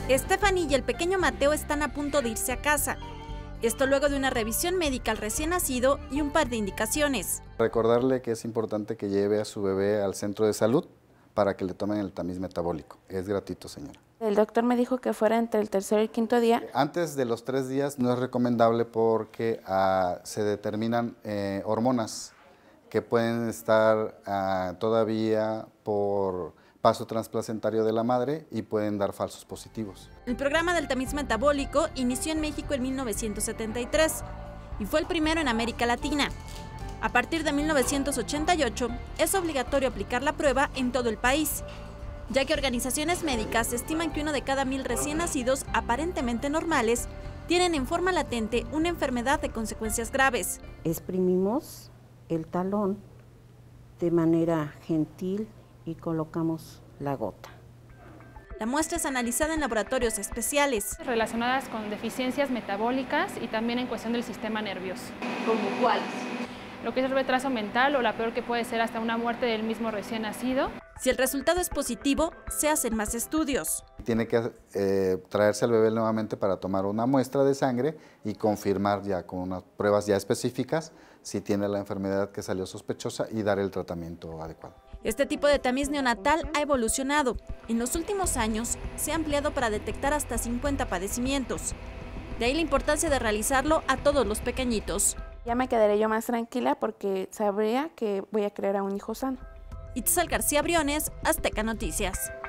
Stephanie y el pequeño Mateo están a punto de irse a casa. Esto luego de una revisión médica al recién nacido y un par de indicaciones. Recordarle que es importante que lleve a su bebé al centro de salud para que le tomen el tamiz metabólico. Es gratuito, señora. El doctor me dijo que fuera entre el tercer y el quinto día. Antes de los 3 días no es recomendable porque se determinan hormonas que pueden estar todavía por paso transplacentario de la madre y pueden dar falsos positivos. El programa del tamiz metabólico inició en México en 1973 y fue el primero en América Latina. A partir de 1988 es obligatorio aplicar la prueba en todo el país, ya que organizaciones médicas estiman que 1 de cada 1000 recién nacidos aparentemente normales tienen en forma latente una enfermedad de consecuencias graves. Exprimimos el talón de manera gentil y colocamos la gota. La muestra es analizada en laboratorios especiales. Relacionadas con deficiencias metabólicas y también en cuestión del sistema nervioso. ¿Como cuáles? Lo que es el retraso mental o la peor que puede ser hasta una muerte del mismo recién nacido. Si el resultado es positivo, se hacen más estudios. Tiene que traerse al bebé nuevamente para tomar una muestra de sangre y confirmar ya con unas pruebas ya específicas si tiene la enfermedad que salió sospechosa y dar el tratamiento adecuado. Este tipo de tamiz neonatal ha evolucionado. En los últimos años se ha ampliado para detectar hasta 50 padecimientos. De ahí la importancia de realizarlo a todos los pequeñitos. Ya me quedaré yo más tranquila porque sabría que voy a crear a un hijo sano. Itzal García Briones, Azteca Noticias.